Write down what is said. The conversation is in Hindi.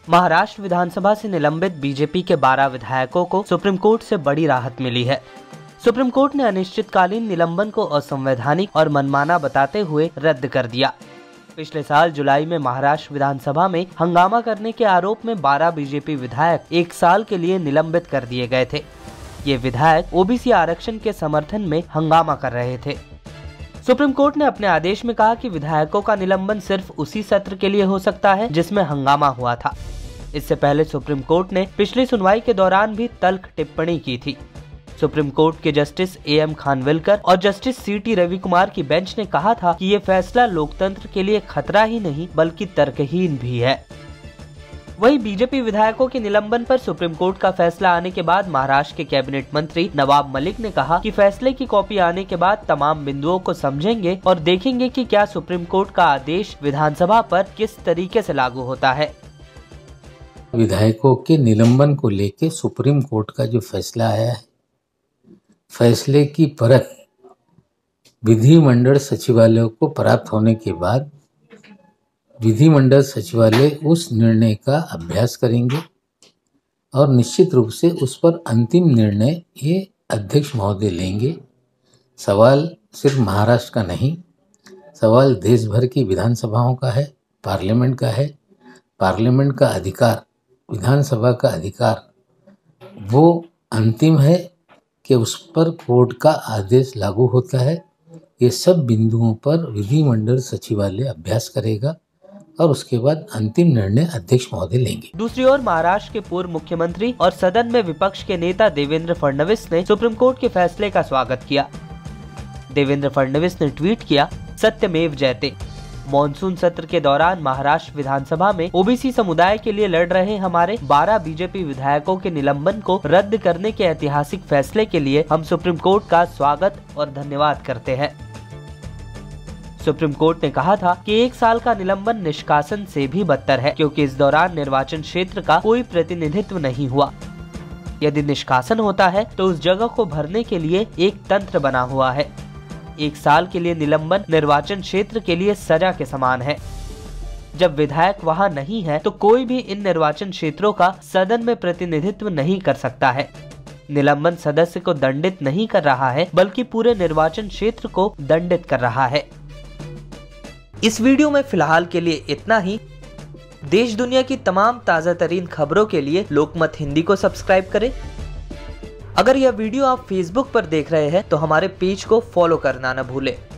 महाराष्ट्र विधानसभा से निलंबित बीजेपी के 12 विधायकों को सुप्रीम कोर्ट से बड़ी राहत मिली है। सुप्रीम कोर्ट ने अनिश्चितकालीन निलंबन को असंवैधानिक और मनमाना बताते हुए रद्द कर दिया। पिछले साल जुलाई में महाराष्ट्र विधानसभा में हंगामा करने के आरोप में 12 बीजेपी विधायक 1 साल के लिए निलंबित कर दिए गए थे। ये विधायक ओबीसी आरक्षण के समर्थन में हंगामा कर रहे थे। सुप्रीम कोर्ट ने अपने आदेश में कहा कि विधायकों का निलंबन सिर्फ उसी सत्र के लिए हो सकता है जिसमें हंगामा हुआ था। इससे पहले सुप्रीम कोर्ट ने पिछली सुनवाई के दौरान भी तल्ख टिप्पणी की थी। सुप्रीम कोर्ट के जस्टिस AM खानविलकर और जस्टिस CT रविकुमार की बेंच ने कहा था कि ये फैसला लोकतंत्र के लिए खतरा ही नहीं बल्कि तर्कहीन भी है। वहीं बीजेपी विधायकों के निलंबन पर सुप्रीम कोर्ट का फैसला आने के बाद महाराष्ट्र के कैबिनेट मंत्री नवाब मलिक ने कहा कि फैसले की कॉपी आने के बाद तमाम बिंदुओं को समझेंगे और देखेंगे कि क्या सुप्रीम कोर्ट का आदेश विधानसभा पर किस तरीके से लागू होता है। विधायकों के निलंबन को लेकर सुप्रीम कोर्ट का जो फैसला आया है, फैसले की परत विधिमंडल सचिवालय को प्राप्त होने के बाद विधिमंडल सचिवालय उस निर्णय का अभ्यास करेंगे और निश्चित रूप से उस पर अंतिम निर्णय ये अध्यक्ष महोदय लेंगे। सवाल सिर्फ महाराष्ट्र का नहीं, सवाल देश भर की विधानसभाओं का है, पार्लियामेंट का है। पार्लियामेंट का अधिकार, विधानसभा का अधिकार वो अंतिम है कि उस पर कोर्ट का आदेश लागू होता है। ये सब बिंदुओं पर विधिमंडल सचिवालय अभ्यास करेगा और उसके बाद अंतिम निर्णय अध्यक्ष महोदय लेंगे। दूसरी ओर महाराष्ट्र के पूर्व मुख्यमंत्री और सदन में विपक्ष के नेता देवेंद्र फडणवीस ने सुप्रीम कोर्ट के फैसले का स्वागत किया। देवेंद्र फडणवीस ने ट्वीट किया, सत्यमेव जयते। मॉनसून सत्र के दौरान महाराष्ट्र विधानसभा में ओबीसी समुदाय के लिए लड़ रहे हमारे 12 बीजेपी विधायकों के निलंबन को रद्द करने के ऐतिहासिक फैसले के लिए हम सुप्रीम कोर्ट का स्वागत और धन्यवाद करते हैं। सुप्रीम कोर्ट ने कहा था कि 1 साल का निलंबन निष्कासन से भी बदतर है, क्योंकि इस दौरान निर्वाचन क्षेत्र का कोई प्रतिनिधित्व नहीं हुआ। यदि निष्कासन होता है तो उस जगह को भरने के लिए एक तंत्र बना हुआ है। 1 साल के लिए निलंबन निर्वाचन क्षेत्र के लिए सजा के समान है। जब विधायक वहां नहीं है तो कोई भी इन निर्वाचन क्षेत्रों का सदन में प्रतिनिधित्व नहीं कर सकता है। निलंबन सदस्य को दंडित नहीं कर रहा है बल्कि पूरे निर्वाचन क्षेत्र को दंडित कर रहा है। इस वीडियो में फिलहाल के लिए इतना ही। देश दुनिया की तमाम ताजा तरीन खबरों के लिए लोकमत हिंदी को सब्सक्राइब करें। अगर यह वीडियो आप फेसबुक पर देख रहे हैं तो हमारे पेज को फॉलो करना न भूलें।